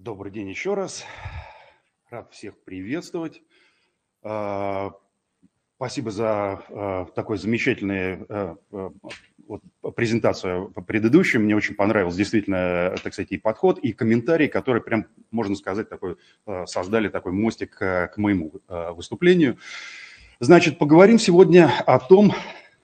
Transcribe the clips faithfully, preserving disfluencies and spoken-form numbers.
Добрый день еще раз. Рад всех приветствовать. А, Спасибо за а, такой замечательную а, а, вот, презентацию по предыдущим. Мне очень понравился действительно, так сказать, и подход, и комментарий, который прям, можно сказать, такой, а, создали такой мостик а, к моему а, выступлению. Значит, поговорим сегодня о том,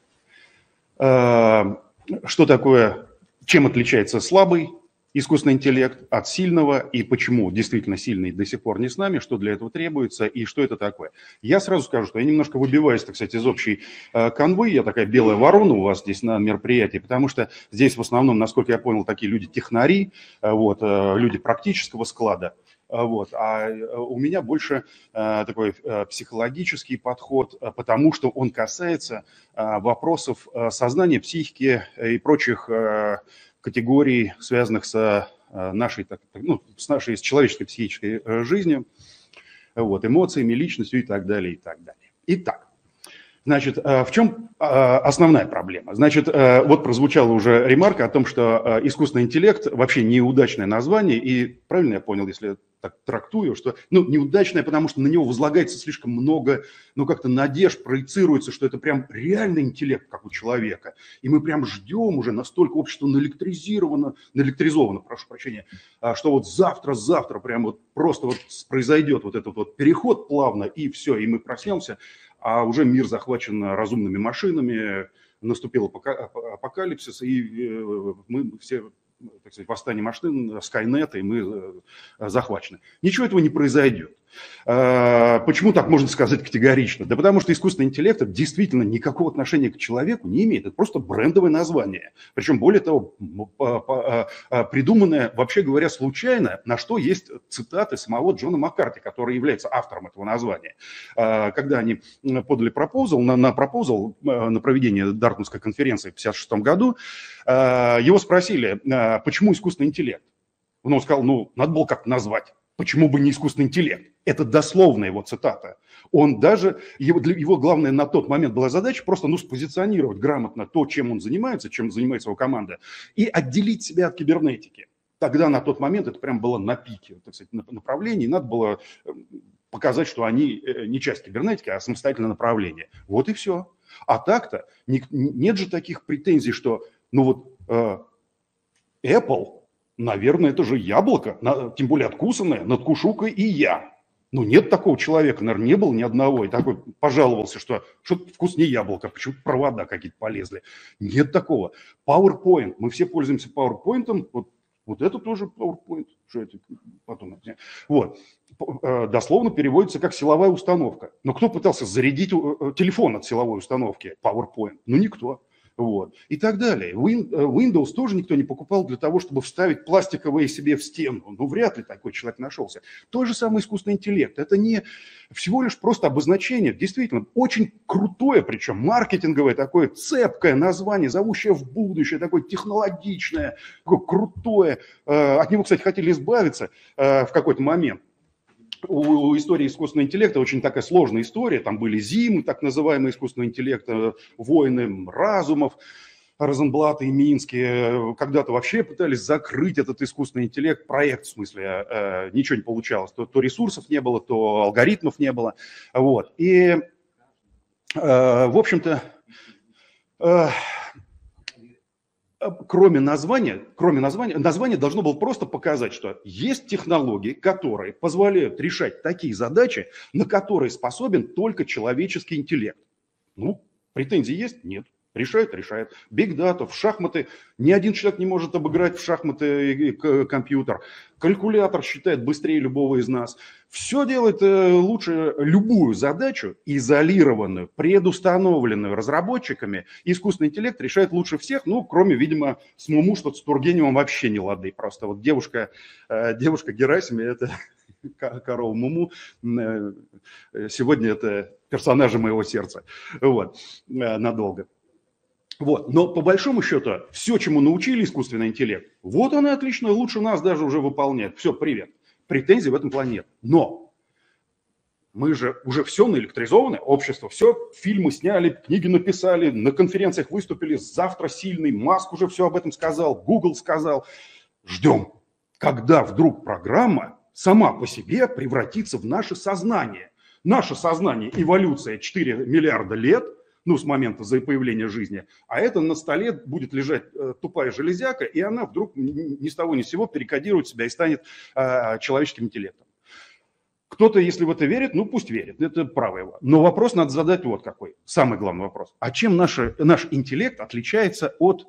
а, что такое, чем отличается слабый искусственный интеллект от сильного, и почему действительно сильный до сих пор не с нами, что для этого требуется и что это такое. Я сразу скажу, что я немножко выбиваюсь, так сказать, из общей э, канвы, я такая белая ворона у вас здесь на мероприятии, потому что здесь в основном, насколько я понял, такие люди-технари, э, вот, э, люди практического склада. Вот. А у меня больше э, такой э, психологический подход, э, потому что он касается э, вопросов э, сознания, психики и прочих э, категорий, связанных с нашей, ну, с нашей с человеческой психической жизнью, вот, эмоциями, личностью и так далее, и так далее. Итак, значит, в чем основная проблема? Значит, вот прозвучала уже ремарка о том, что искусственный интеллект вообще неудачное название, и правильно я понял, если я так трактую, что, ну, неудачное, потому что на него возлагается слишком много, ну, как-то надежд, проецируется, что это прям реальный интеллект, как у человека, и мы прям ждем уже, настолько общество наэлектризировано, наэлектризовано, прошу прощения, что вот завтра-завтра прям вот просто вот произойдет вот этот вот переход плавно, и все, и мы проснемся, а уже мир захвачен разумными машинами, наступил апокалипсис, и мы все, так сказать, восстание машин, Skynet, и мы захвачены. Ничего этого не произойдет. Почему так можно сказать категорично? Да потому что искусственный интеллект действительно никакого отношения к человеку не имеет. Это просто брендовое название. Причем, более того, придуманное, вообще говоря, случайно, на что есть цитаты самого Джона Маккарти, который является автором этого названия. Когда они подали пропозал, на, на пропозал на проведение Дартмутской конференции в тысяча девятьсот пятьдесят шестом году, его спросили, почему искусственный интеллект? Он сказал, ну, надо было как-то назвать. Почему бы не искусственный интеллект? Это дословная его цитата. Он даже, его, для его главная на тот момент была задача просто, ну, спозиционировать грамотно то, чем он занимается, чем занимается его команда, и отделить себя от кибернетики. Тогда на тот момент это прям было на пике, так сказать, направлений. Надо было показать, что они не часть кибернетики, а самостоятельное направление. Вот и все. А так-то не, нет же таких претензий, что, ну вот, э, Apple... Наверное, это же яблоко, тем более откусанное, надкушу-ка и я. Ну, нет такого человека, наверное, не было ни одного. И такой пожаловался, что что-то вкуснее яблока, почему-то провода какие-то полезли. Нет такого. PowerPoint. Мы все пользуемся PowerPoint. Вот, вот это тоже PowerPoint. Что это? Потом. Вот. Дословно переводится как силовая установка. Но кто пытался зарядить телефон от силовой установки? PowerPoint. Ну, никто. Вот. И так далее. Windows тоже никто не покупал для того, чтобы вставить пластиковые себе в стену. Ну, вряд ли такой человек нашелся. То же самое искусственный интеллект. Это не всего лишь просто обозначение. Действительно, очень крутое, причем маркетинговое, такое цепкое название, зовущее в будущее, такое технологичное, такое крутое. От него, кстати, хотели избавиться в какой-то момент. У истории искусственного интеллекта очень такая сложная история. Там были зимы, так называемые искусственного интеллекта, войны разумов, Розенблата и Минские. Когда-то вообще пытались закрыть этот искусственный интеллект, проект, в смысле, ничего не получалось. То, то ресурсов не было, то алгоритмов не было. Вот. И, в общем-то, Кроме названия, кроме названия, название должно было просто показать, что есть технологии, которые позволяют решать такие задачи, на которые способен только человеческий интеллект. Ну, претензий есть? Нет. Решает, решает. Биг дата, в шахматы. Ни один человек не может обыграть в шахматы компьютер. Калькулятор считает быстрее любого из нас. Все делает лучше любую задачу, изолированную, предустановленную разработчиками. Искусственный интеллект решает лучше всех, ну, кроме, видимо, с Муму, что с Тургеневым вообще не лады. Просто вот девушка, девушка Герасимова, это корова Муму, сегодня это персонажи моего сердца. Вот, надолго. Вот. Но по большому счету, все, чему научили искусственный интеллект, вот он и отлично, лучше нас даже уже выполняет. Все, привет. Претензий в этом плане нет. Но мы же уже все наэлектризованы, общество, все, фильмы сняли, книги написали, на конференциях выступили, завтра сильный, Маск уже все об этом сказал, Google сказал. Ждем. когда вдруг программа сама по себе превратится в наше сознание. Наше сознание, эволюция четыре миллиарда лет, ну, с момента появления жизни, а это на столе будет лежать э, тупая железяка, и она вдруг ни с того ни с сего перекодирует себя и станет э, человеческим интеллектом. Кто-то, если в это верит, ну, пусть верит, это право его. Но вопрос надо задать вот какой, самый главный вопрос. А чем наш, наш интеллект отличается от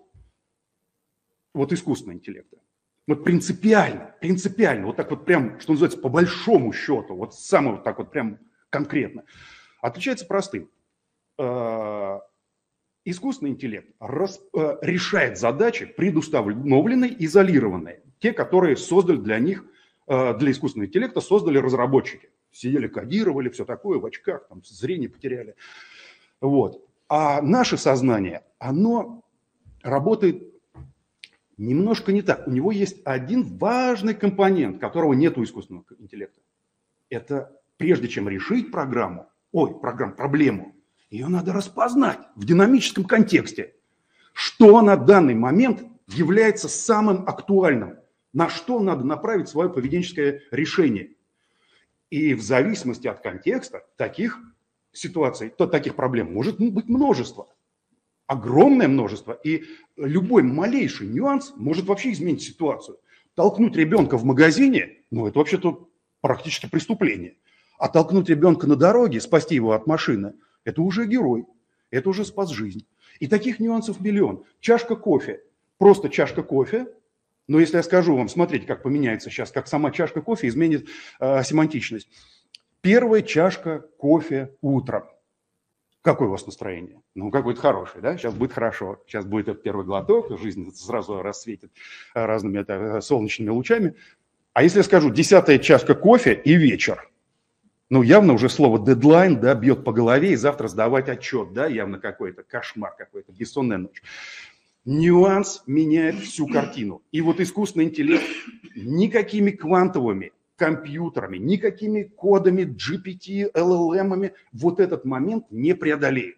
вот искусственного интеллекта? Вот принципиально, принципиально, вот так вот прям, что называется, по большому счету, вот самое вот так вот прям конкретно, отличается простым. Искусственный интеллект рас, решает задачи, предустановленные, изолированные. Те, которые создали для них, для искусственного интеллекта, создали разработчики. Сидели, кодировали, все такое, в очках, там, зрение потеряли. Вот. А наше сознание, оно работает немножко не так. У него есть один важный компонент, которого нет у искусственного интеллекта. Это прежде чем решить программу, ой, программу, проблему, ее надо распознать в динамическом контексте, что на данный момент является самым актуальным, на что надо направить свое поведенческое решение. И в зависимости от контекста таких ситуаций, то таких проблем может быть множество, огромное множество. И любой малейший нюанс может вообще изменить ситуацию. Толкнуть ребенка в магазине, ну это вообще-то практически преступление. А толкнуть ребенка на дороге, спасти его от машины, это уже герой, это уже спас жизнь. И таких нюансов миллион. Чашка кофе, просто чашка кофе. Но если я скажу вам, смотрите, как поменяется сейчас, как сама чашка кофе изменит э, семантичность. Первая чашка кофе утром. Какое у вас настроение? Ну, какое-то хорошее, да? Сейчас будет хорошо. Сейчас будет этот первый глоток, жизнь сразу рассветит разными это, солнечными лучами. А если я скажу десятая чашка кофе и вечер? Ну, явно уже слово дедлайн, да, бьет по голове, и завтра сдавать отчет, да, явно какой-то кошмар какой-то, бессонная ночь. Нюанс меняет всю картину. И вот искусственный интеллект никакими квантовыми компьютерами, никакими кодами, джи пи ти, эл эл эм-ами вот этот момент не преодолеет.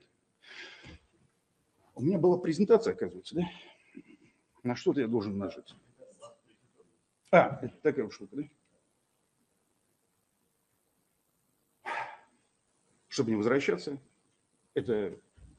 У меня была презентация, оказывается, да? На что-то я должен нажать. А, это такая штука, да? Чтобы не возвращаться, это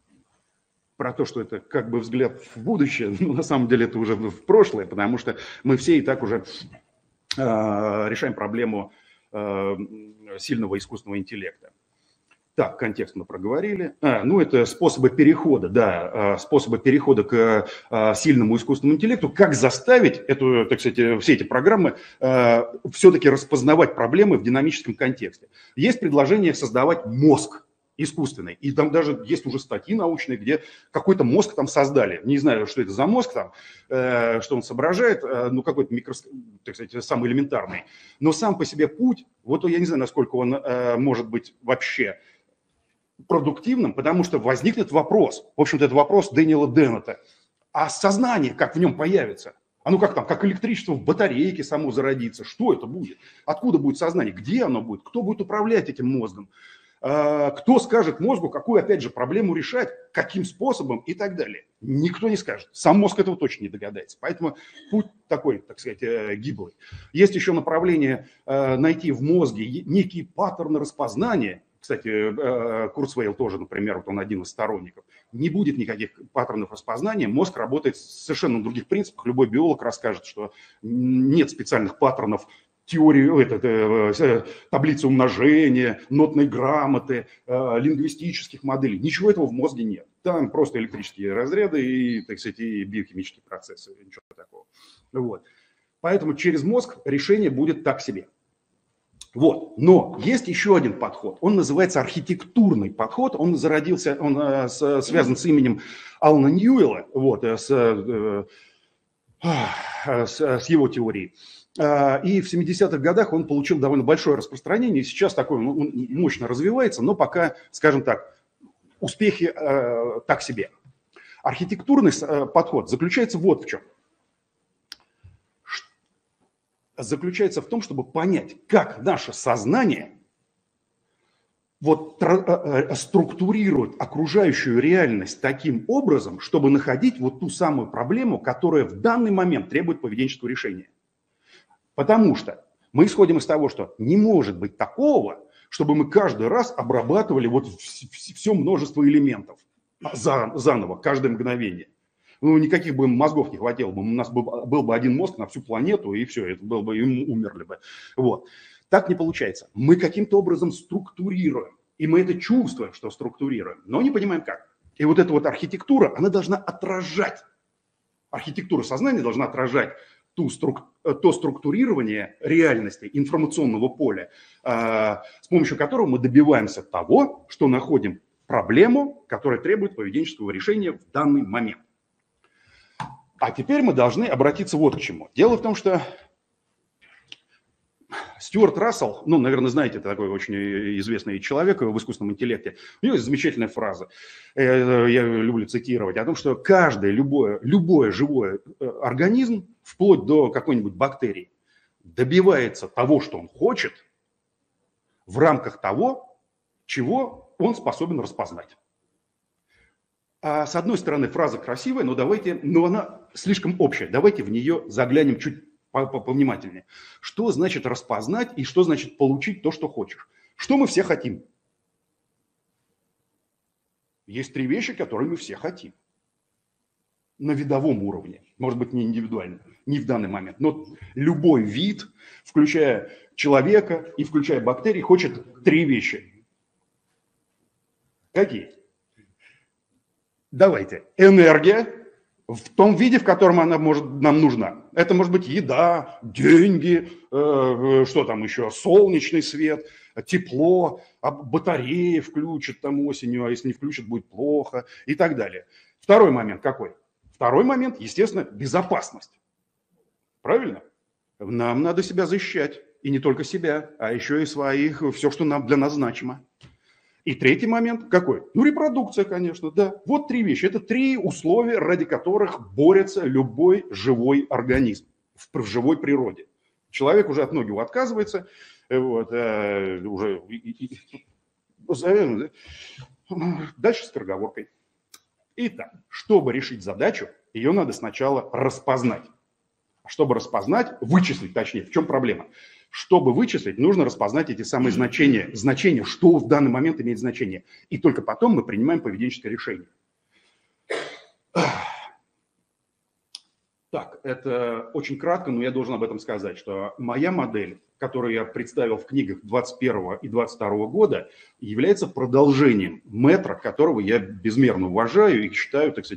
про то, что это как бы взгляд в будущее, но на самом деле это уже в прошлое, потому что мы все и так уже э, решаем проблему э, сильного искусственного интеллекта. Так, контекст мы проговорили. А, ну, это способы перехода, да, способы перехода к а, сильному искусственному интеллекту. Как заставить эту, так сказать, все эти программы а, все-таки распознавать проблемы в динамическом контексте. Есть предложение создавать мозг искусственный. И там даже есть уже статьи научные, где какой-то мозг там создали. Не знаю, что это за мозг там, э, что он соображает, э, ну, какой-то микро, так сказать, самый элементарный. Но сам по себе путь, вот я не знаю, насколько он э, может быть вообще продуктивным, потому что возникнет вопрос, в общем-то, это вопрос Дэниела Деннета, а сознание как в нем появится? А ну как там, как электричество в батарейке само зародится? Что это будет? Откуда будет сознание? Где оно будет? Кто будет управлять этим мозгом? Кто скажет мозгу, какую, опять же, проблему решать, каким способом и так далее? Никто не скажет. Сам мозг этого точно не догадается. Поэтому путь такой, так сказать, гиблый. Есть еще направление найти в мозге некие паттерны распознания. Кстати, Курцвейл тоже, например, вот он один из сторонников. Не будет никаких паттернов распознания. Мозг работает совершенно на других принципах. Любой биолог расскажет, что нет специальных паттернов теории, это, таблицы умножения, нотной грамоты, лингвистических моделей. Ничего этого в мозге нет. Там просто электрические разряды и, так сказать, и биохимические процессы. Ничего такого. Вот. Поэтому через мозг решение будет так себе. Вот. Но есть еще один подход. Он называется архитектурный подход. Он зародился, он э, с, связан с именем Алана Ньюэлла, вот, с, э, э, с, с его теорией. И в семидесятых годах он получил довольно большое распространение. Сейчас такой он мощно развивается, но пока, скажем так, успехи э, так себе. Архитектурный э, подход заключается вот в чем. Заключается в том, чтобы понять, как наше сознание вот, структурирует окружающую реальность таким образом, чтобы находить вот ту самую проблему, которая в данный момент требует поведенческого решения. Потому что мы исходим из того, что не может быть такого, чтобы мы каждый раз обрабатывали вот все множество элементов заново, каждое мгновение. Ну, никаких бы мозгов не хватило бы. У нас был, был бы один мозг на всю планету, и все, это было бы, и умерли бы. Вот. Так не получается. Мы каким-то образом структурируем. И мы это чувствуем, что структурируем, но не понимаем как. И вот эта вот архитектура, она должна отражать. Архитектура сознания должна отражать ту струк, то структурирование реальности, информационного поля, э, с помощью которого мы добиваемся того, что находим проблему, которая требует поведенческого решения в данный момент. А теперь мы должны обратиться вот к чему. Дело в том, что Стюарт Рассел, ну, наверное, знаете, это такой очень известный человек в искусственном интеллекте, у него есть замечательная фраза, я люблю цитировать, о том, что каждый, любое, любое живой организм, вплоть до какой-нибудь бактерии, добивается того, что он хочет, в рамках того, чего он способен распознать. А с одной стороны, фраза красивая, но давайте, но она слишком общая. Давайте в нее заглянем чуть повнимательнее. Что значит распознать и что значит получить то, что хочешь? Что мы все хотим? Есть три вещи, которые мы все хотим. На видовом уровне. Может быть, не индивидуально, не в данный момент. Но любой вид, включая человека и включая бактерии, хочет три вещи. Какие? Давайте. Энергия. В том виде, в котором она может, нам нужна. Это может быть еда, деньги, э, что там еще, солнечный свет, тепло, а батареи включат там осенью, а если не включат, будет плохо и так далее. Второй момент какой? Второй момент, естественно, безопасность. Правильно? Нам надо себя защищать. И не только себя, а еще и своих, все, что нам, для нас значимо. И третий момент какой? Ну, репродукция, конечно, да. Вот три вещи. Это три условия, ради которых борется любой живой организм в, в живой природе. Человек уже от многого отказывается. Вот, э, уже... Дальше с скороговоркой. Итак, чтобы решить задачу, ее надо сначала распознать. Чтобы распознать, вычислить точнее, в чем проблема? Чтобы вычислить, нужно распознать эти самые значения, значения, что в данный момент имеет значение. И только потом мы принимаем поведенческое решение. Так, это очень кратко, но я должен об этом сказать, что моя модель, которую я представил в книгах двадцать первого и двадцать второго года, является продолжением метра, которого я безмерно уважаю и считаю, так сказать,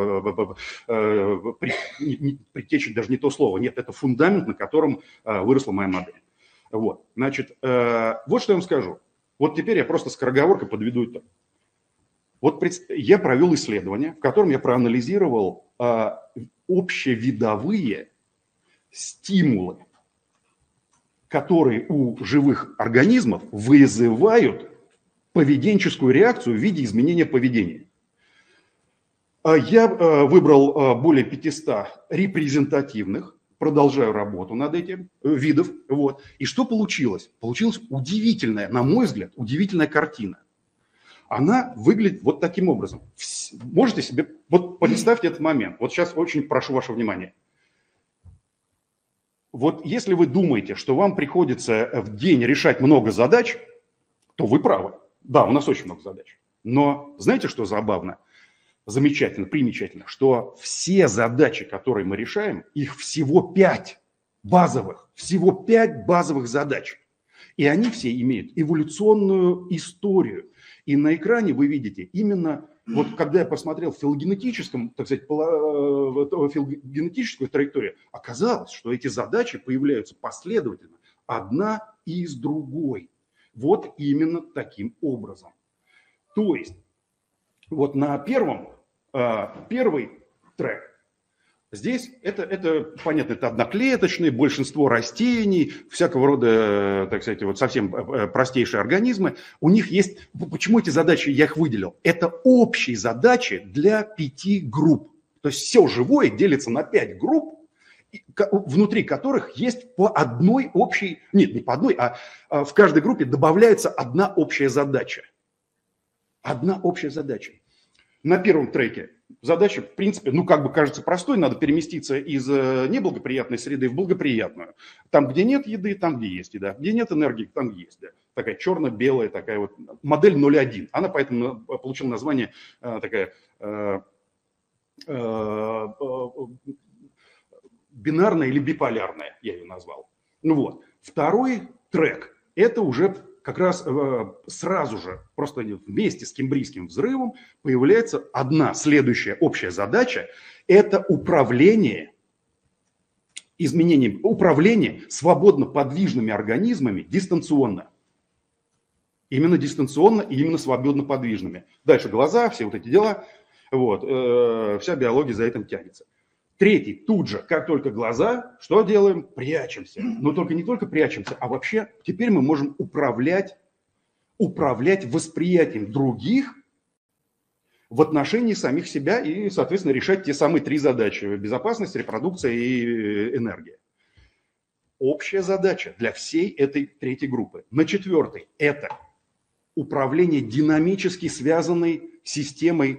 предтечей даже не то слово. Нет, это фундамент, на котором выросла моя модель. Вот, значит, вот что я вам скажу. Вот теперь я просто скороговоркой подведу итог. Вот я провел исследование, в котором я проанализировал общевидовые стимулы, которые у живых организмов вызывают поведенческую реакцию в виде изменения поведения. Я выбрал более пятисот репрезентативных, продолжаю работу над этим видов. Вот. И что получилось? Получилась удивительная, на мой взгляд, удивительная картина. Она выглядит вот таким образом. Можете себе, вот представьте этот момент. Вот сейчас очень прошу ваше внимание. Вот если вы думаете, что вам приходится в день решать много задач, то вы правы. Да, у нас очень много задач. Но знаете, что забавно? Замечательно, примечательно, что все задачи, которые мы решаем, их всего пять базовых. Всего пять базовых задач. И они все имеют эволюционную историю. И на экране вы видите именно, вот когда я посмотрел в филогенетическом, так сказать, филогенетическую траекторию, оказалось, что эти задачи появляются последовательно, одна из другой. Вот именно таким образом. То есть, вот на первом, первый трек, здесь это, это, понятно, это одноклеточные, большинство растений, всякого рода, так сказать, вот совсем простейшие организмы. У них есть, почему эти задачи, я их выделил? Это общие задачи для пяти групп. То есть все живое делится на пять групп, внутри которых есть по одной общей, нет, не по одной, а в каждой группе добавляется одна общая задача. Одна общая задача. На первом треке Задача, в принципе, ну, как бы кажется простой, надо переместиться из неблагоприятной среды в благоприятную. Там, где нет еды, там, где есть еда. Где нет энергии, там, где есть. Да. Такая черно-белая, такая вот модель ноль один. Она поэтому получила название такая э, э, бинарная или биполярная, я ее назвал. Ну вот. Второй трек – это уже как раз э, сразу же, просто вместе с Кембрийским взрывом, появляется одна следующая общая задача – это управление изменением, управление свободно подвижными организмами дистанционно. Именно дистанционно и именно свободно подвижными. Дальше глаза, все вот эти дела, вот, э, вся биология за этим тянется. Третий, тут же, как только глаза, что делаем? Прячемся. Но только не только прячемся, а вообще теперь мы можем управлять, управлять восприятием других в отношении самих себя и, соответственно, решать те самые три задачи: безопасность, репродукция и энергия. Общая задача для всей этой третьей группы. На четвертой – это управление динамически связанной системой,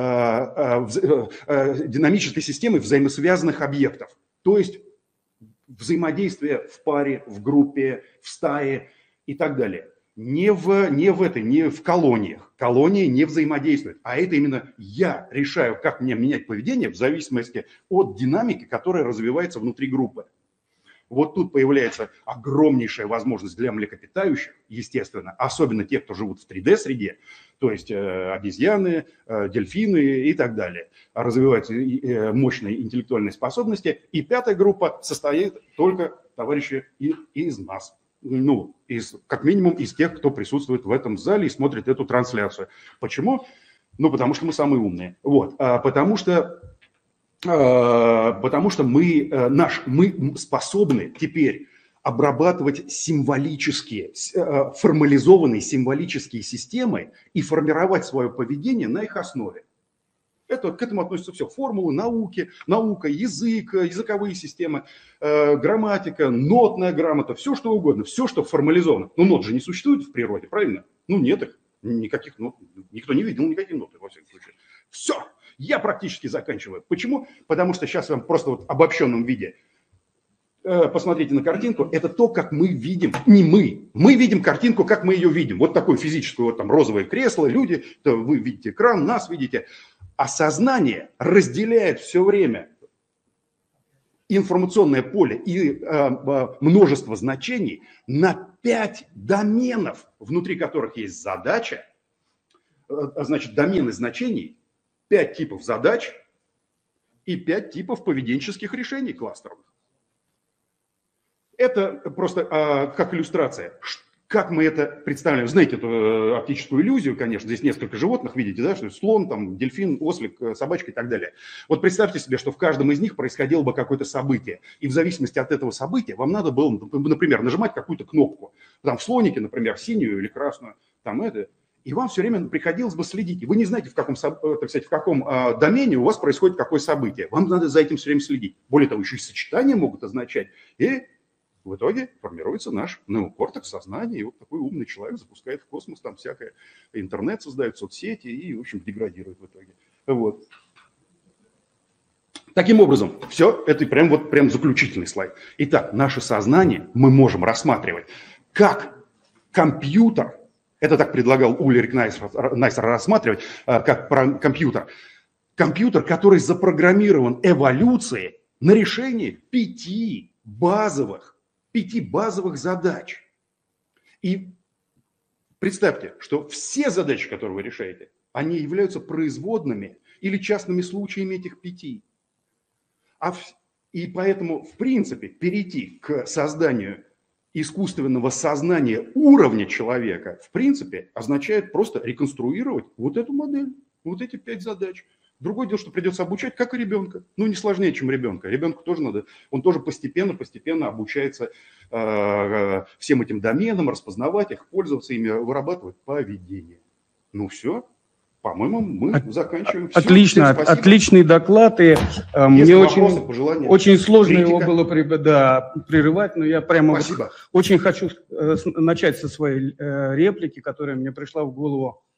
динамической системой взаимосвязанных объектов. То есть взаимодействие в паре, в группе, в стае и так далее. Не в, не в этой, не в колониях. Колонии не взаимодействуют. А это именно я решаю, как мне менять поведение в зависимости от динамики, которая развивается внутри группы. Вот тут появляется огромнейшая возможность для млекопитающих, естественно, особенно тех, кто живут в три дэ среде, то есть э, обезьяны, э, дельфины и так далее. Развиваются э, мощные интеллектуальные способности. И пятая группа состоит только, товарищи, и, из нас. Ну, из, как минимум из тех, кто присутствует в этом зале и смотрит эту трансляцию. Почему? Ну, потому что мы самые умные. Вот. А, потому что... Потому что мы, наш, мы способны теперь обрабатывать символические, формализованные символические системы и формировать свое поведение на их основе. Это, к этому относятся все: формулы, науки, наука, язык, языковые системы, грамматика, нотная грамота, все что угодно, все, что формализовано. Но нот же не существует в природе, правильно? Ну нет их, никаких нот, никто не видел никаких нот, во всяком случае. Все. Я практически заканчиваю. Почему? Потому что сейчас вам просто вот в обобщенном виде э, посмотрите на картинку. Это то, как мы видим. Не мы. Мы видим картинку, как мы ее видим. Вот такую физическую, вот там розовое кресло, люди, то вы видите экран, нас видите. А сознание разделяет все время информационное поле и э, э, множество значений на пять доменов, внутри которых есть задача, э, значит, домены значений. Пять типов задач и пять типов поведенческих решений кластерных. Это просто а, как иллюстрация. Как мы это представляем? Знаете эту э, оптическую иллюзию, конечно. Здесь несколько животных, видите, да, что слон, там, дельфин, ослик, собачка и так далее. Вот представьте себе, что в каждом из них происходило бы какое-то событие. И в зависимости от этого события вам надо было, например, нажимать какую-то кнопку. Там в слонике, например, синюю или красную. Там это... И вам все время приходилось бы следить. И вы не знаете, в каком, так сказать, в каком э, домене у вас происходит какое событие. Вам надо за этим все время следить. Более того, еще и сочетания могут означать. И в итоге формируется наш неокортекс сознания. И вот такой умный человек запускает в космос там всякое. Интернет создает, соцсети и, в общем, деградирует в итоге. Вот. Таким образом, все, это прям, вот, прям заключительный слайд. Итак, наше сознание мы можем рассматривать как компьютер. Это так предлагал Ульрих Найсер рассматривать, как компьютер. Компьютер, который запрограммирован эволюцией на решение пяти базовых, пяти базовых задач. И представьте, что все задачи, которые вы решаете, они являются производными или частными случаями этих пяти. А в... И поэтому, в принципе, перейти к созданию искусственного сознания уровня человека, в принципе, означает просто реконструировать вот эту модель, вот эти пять задач. Другое дело, что придется обучать, как и ребенка. Ну, не сложнее, чем ребенка. Ребенку тоже надо, он тоже постепенно-постепенно обучается э, всем этим доменам, распознавать их, пользоваться ими, вырабатывать поведение. Ну, все. По-моему, мы От, заканчиваем. Отлично, отличный доклад. И, э, мне вопросы, очень, очень сложно критика. Его было да, прерывать, но я прямо вот очень хочу э, начать со своей э, реплики, которая мне пришла в голову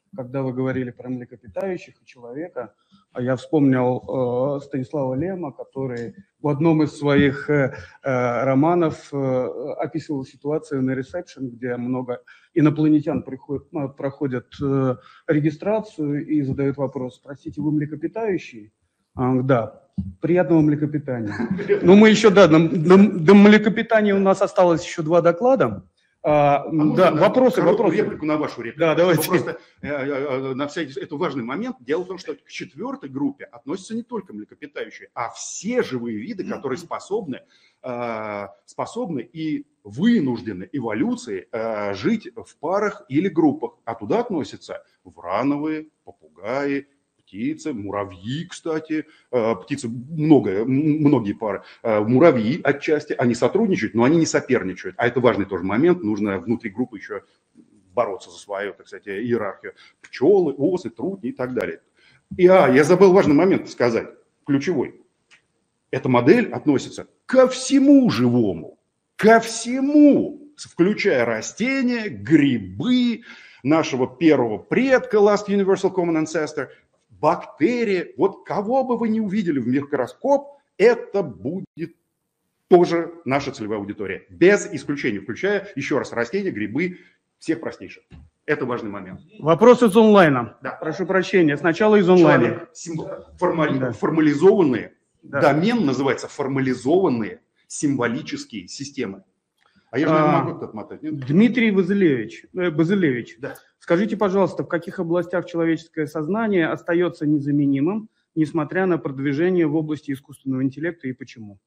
когда вы говорили про млекопитающих и человека, я вспомнил э, Станислава Лема, который в одном из своих э, э, романов э, описывал ситуацию на ресепшн, где много инопланетян приходят, ну, проходят э, регистрацию и задают вопрос: простите, вы млекопитающие? А, да. Приятного млекопитания. Ну, мы еще, да, до, до млекопитания у нас осталось еще два доклада. А, а да, вопросы, вопросы. Реплику на вашу реплику. Да, давайте. Просто э, э, на всякий, это важный момент. Дело в том, что к четвертой группе относятся не только млекопитающие, а все живые виды, которые способны, э, способны и вынуждены эволюцией э, жить в парах или группах. А туда относятся врановые, попугаи, птицы, муравьи, кстати, птицы, много, многие пары, муравьи отчасти, они сотрудничают, но они не соперничают. А это важный тоже момент, нужно внутри группы еще бороться за свою, так сказать, иерархию. Пчелы, осы, трутни и так далее. И, а, я забыл важный момент сказать, ключевой. Эта модель относится ко всему живому, ко всему, включая растения, грибы, нашего первого предка, Last Universal Common Ancestor, бактерии, вот кого бы вы ни увидели в микроскоп, это будет тоже наша целевая аудитория. Без исключения, включая, еще раз, растения, грибы, всех простейших. Это важный момент. Вопрос из онлайна. Да. Прошу прощения, сначала из онлайна. Формали... Да. Формализованные, да. Домен называется формализованные символические системы. А я же а, не могу это отмотать. Нет? Дмитрий Базилевич, э, Базилевич, да. Скажите, пожалуйста, в каких областях человеческое сознание остается незаменимым, несмотря на продвижение в области искусственного интеллекта, и почему?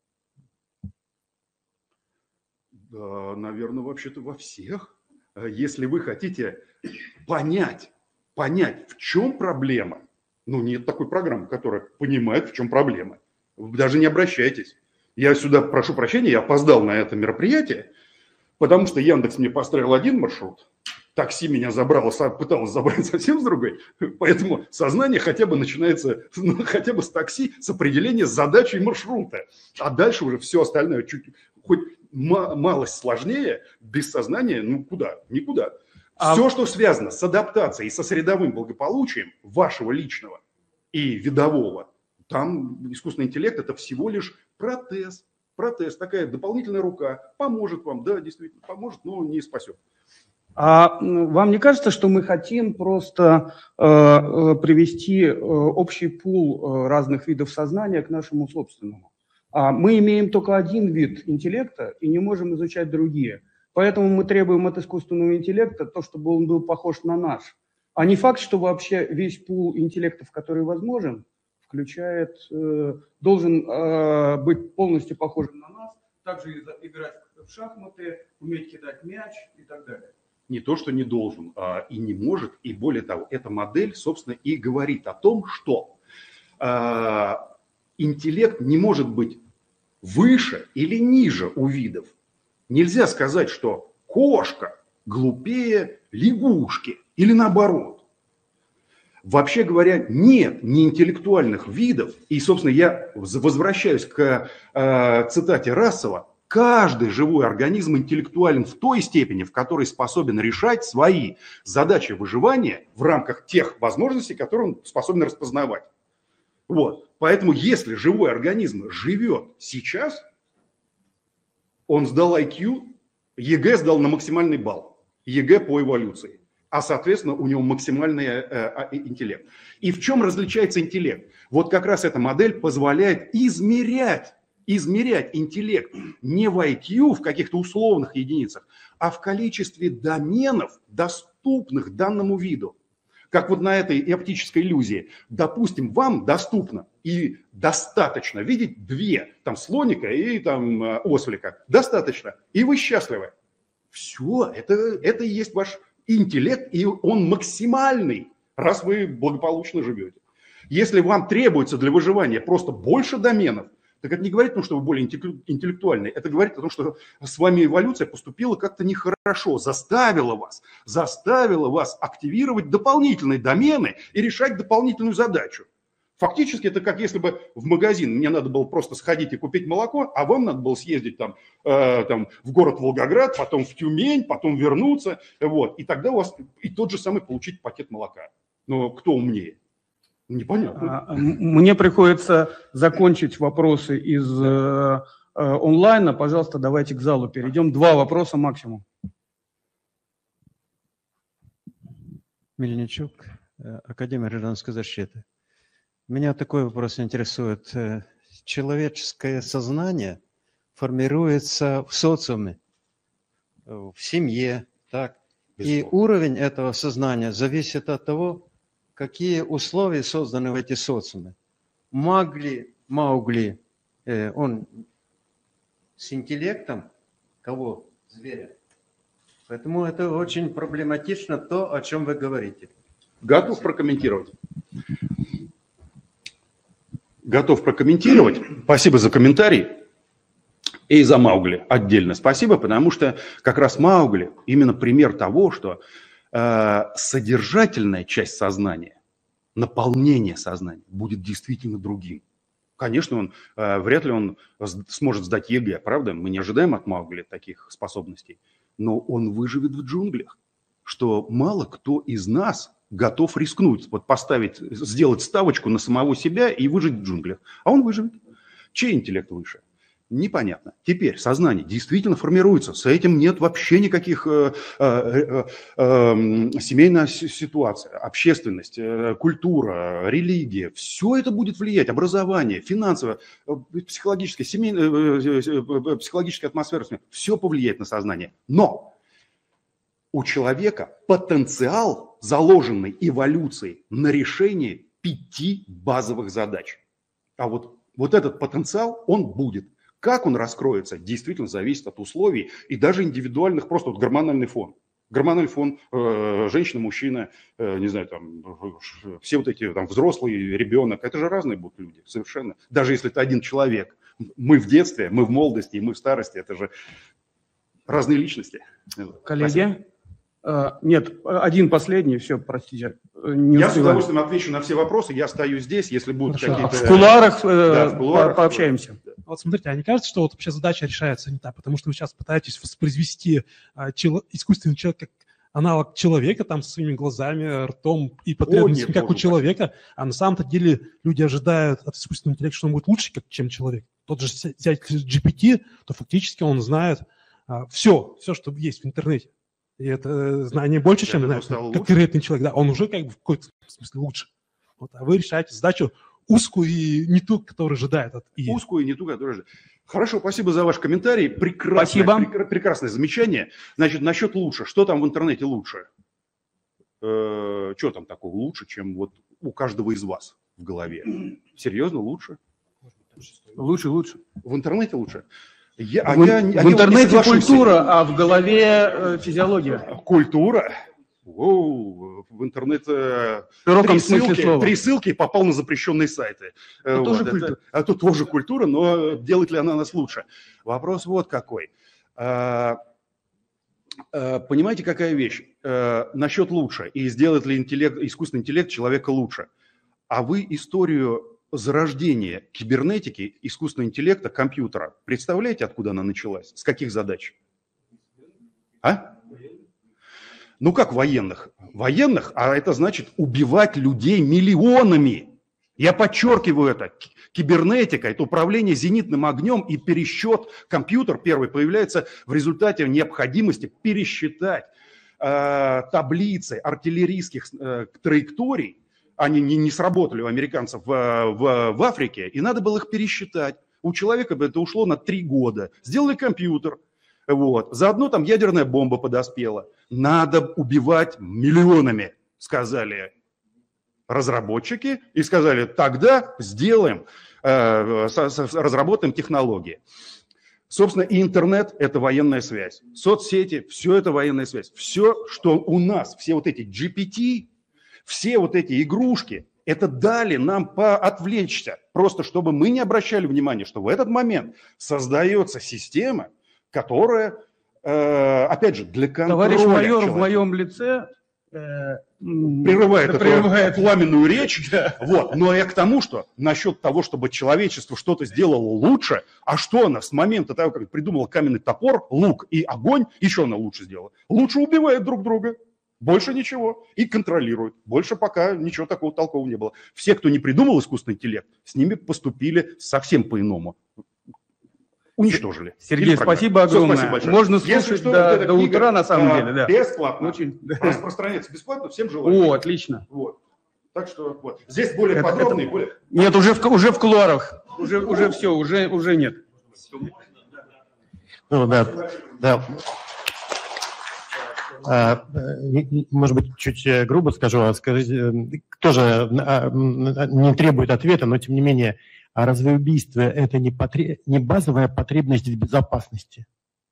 Да, наверное, вообще-то во всех. Если вы хотите понять, понять, в чем проблема, ну, нет такой программы, которая понимает, в чем проблема. Вы даже не обращайтесь. Я сюда, прошу прощения, я опоздал на это мероприятие, потому что Яндекс мне построил один маршрут, такси меня забрало, пыталось забрать совсем с другой, поэтому сознание хотя бы начинается, ну, хотя бы с такси, с определения задачи и маршрута. А дальше уже все остальное чуть, хоть малость сложнее, без сознания, ну куда? Никуда. А... Все, что связано с адаптацией и со средовым благополучием вашего личного и видового, там искусственный интеллект – это всего лишь протез. Протез, такая дополнительная рука, поможет вам, да, действительно поможет, но не спасет. А вам не кажется, что мы хотим просто э, привести э, общий пул э, разных видов сознания к нашему собственному? А мы имеем только один вид интеллекта и не можем изучать другие. Поэтому мы требуем от искусственного интеллекта то, чтобы он был похож на наш. А не факт, что вообще весь пул интеллектов, который возможен, включает, э, должен э, быть полностью похожим на нас, также играть в шахматы, уметь кидать мяч и так далее. Не то, что не должен, а и не может, и более того, эта модель, собственно, и говорит о том, что а, интеллект не может быть выше или ниже у видов. Нельзя сказать, что кошка глупее лягушки или наоборот. Вообще говоря, нет неинтеллектуальных видов, и, собственно, я возвращаюсь к э, цитате Рассела, каждый живой организм интеллектуален в той степени, в которой способен решать свои задачи выживания в рамках тех возможностей, которые он способен распознавать. Вот. Поэтому если живой организм живет сейчас, он сдал ай кью, ЕГЭ сдал на максимальный балл, ЕГЭ по эволюции, а, соответственно, у него максимальный э, интеллект. И в чем различается интеллект? Вот как раз эта модель позволяет измерять, измерять интеллект не в ай кью, в каких-то условных единицах, а в количестве доменов, доступных данному виду. Как вот на этой оптической иллюзии. Допустим, вам доступно и достаточно видеть две, там слоника и там ослика. Достаточно. И вы счастливы. Все, это, это и есть ваш интеллект, и он максимальный, раз вы благополучно живете. Если вам требуется для выживания просто больше доменов, так это не говорит о том, что вы более интеллектуальны. Это говорит о том, что с вами эволюция поступила как-то нехорошо, заставила вас, заставила вас активировать дополнительные домены и решать дополнительную задачу. Фактически это как если бы в магазин мне надо было просто сходить и купить молоко, а вам надо было съездить там, э, там в город Волгоград, потом в Тюмень, потом вернуться, вот, и тогда у вас и тот же самый получить пакет молока. Но кто умнее? Непонятно. Мне приходится закончить вопросы из э, э, онлайна. Пожалуйста, давайте к залу перейдем. Два вопроса максимум. Мельничук, Академия гражданской защиты. Меня такой вопрос интересует. Человеческое сознание формируется в социуме, в семье, так? И уровень этого сознания зависит от того, какие условия созданы в эти социумы. Маугли, Маугли, он с интеллектом кого? Зверя. Поэтому это очень проблематично то, о чем вы говорите. Готов прокомментировать. Готов прокомментировать. Спасибо за комментарий. И за Маугли отдельно спасибо, потому что как раз Маугли именно пример того, что э, содержательная часть сознания, наполнение сознания будет действительно другим. Конечно, он, э, вряд ли он сможет сдать ЕГЭ, правда? Мы не ожидаем от Маугли таких способностей. Но он выживет в джунглях, что мало кто из нас готов рискнуть, вот поставить, сделать ставочку на самого себя и выжить в джунглях. А он выживет. Чей интеллект выше? Непонятно. Теперь сознание действительно формируется. С этим нет вообще никаких э, э, э, семейная ситуация, общественность, э, культура, религия. Все это будет влиять. Образование, финансовое, психологическое, семейное, э, психологическая атмосфера. Все повлияет на сознание. Но у человека потенциал, заложенный эволюцией на решение пяти базовых задач. А вот, вот этот потенциал, он будет. Как он раскроется, действительно зависит от условий и даже индивидуальных, просто вот гормональный фон. Гормональный фон, э, женщина, мужчина, э, не знаю, там, все вот эти, там, взрослый, ребенок, это же разные будут люди, совершенно. Даже если это один человек. Мы в детстве, мы в молодости, и мы в старости, это же разные личности. Коллеги? Uh, нет, один последний, все, простите. Не я успеваю. с удовольствием отвечу на все вопросы, я остаюсь здесь, если будут какие-то... В кулуарах, да, в кулуарах пообщаемся. Вот смотрите, а не кажется, что вот вообще задача решается не так, потому что вы сейчас пытаетесь воспроизвести а, чело, искусственный человек как аналог человека, там, со своими глазами, ртом и потребностями, как у человека, так. А на самом-то деле люди ожидают от искусственного интеллекта, что он будет лучше, как, чем человек. Тот же взять джи пи ти, то фактически он знает а, все, все, что есть в интернете. И это знание больше, чем знает конкретный человек. Да, он уже как бы в какой-то смысле лучше. Вот, а вы решаете задачу узкую и не ту, которую ожидает от ИИ. Узкую и не ту, которую ожидает. Хорошо, спасибо за ваш комментарий. Прекрасное, прек- прекрасное замечание. Значит, насчет лучше. Что там в интернете лучше? Э-э- что там такого лучше, чем вот у каждого из вас в голове? Серьезно, лучше? Лучше, лучше. В интернете лучше? Я, в, а я, в а интернете я культура, а в голове э, физиология. Культура? Воу, в интернете три ссылки, три ссылки попал на запрещенные сайты. Это вот, тоже это, культура. Это тоже культура, но делает ли она нас лучше? Вопрос вот какой. А, а, понимаете, какая вещь? А, насчет лучше. И сделает ли интеллект, искусственный интеллект человека лучше? А вы историю зарождения кибернетики, искусственного интеллекта, компьютера, представляете, откуда она началась? С каких задач? А? Ну как военных? Военных, а это значит убивать людей миллионами. Я подчеркиваю это. Кибернетика – это управление зенитным огнем и пересчет. Компьютер первый появляется в результате необходимости пересчитать э, таблицы артиллерийских э, траекторий. Они не, не сработали у американцев в, в, в Африке, и надо было их пересчитать. У человека бы это ушло на три года. Сделали компьютер. Вот. Заодно там ядерная бомба подоспела. Надо убивать миллионами, сказали разработчики. И сказали, тогда сделаем, э, со, со, разработаем технологии. Собственно, и интернет – это военная связь. Соцсети – все это военная связь. Все, что у нас, все вот эти джи пи ти, все вот эти игрушки, это дали нам поотвлечься. Просто чтобы мы не обращали внимания, что в этот момент создается система, которая, э, опять же, для контроля Товарищ майор, человека. в моем лице, э, прерывает, эту прерывает пламенную речь. Вот. Но я к тому, что насчет того, чтобы человечество что-то сделало лучше, а что она с момента того, как придумала каменный топор, лук и огонь, еще она лучше сделала? Лучше убивает друг друга. Больше ничего. И контролирует. Больше пока ничего такого толкового не было. Все, кто не придумал искусственный интеллект, с ними поступили совсем по-иному. Уничтожили. Сергей, спасибо огромное. Спасибо большое. Можно слушать что, до, вот до утра, на самом деле. Да. Бесплатно. Очень... Распространяется бесплатно, всем желаю. О, отлично. Вот. Так что вот. Здесь более это, подробно это... и более... Нет, уже в, уже в кулуарах. Уже, уже все, уже, уже нет. Ну, да, да. А, может быть, чуть грубо скажу, а скажите, тоже не требует ответа, но тем не менее, а разве убийство – это не, потреб... не базовая потребность в безопасности?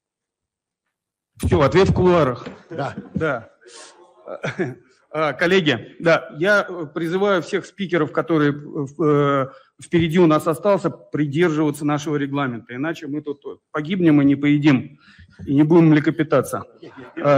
Все, ответ в кулуарах. Да. Да. Коллеги, да, я призываю всех спикеров, которые впереди у нас остался, придерживаться нашего регламента, иначе мы тут погибнем и не поедим, и не будем млекопитаться.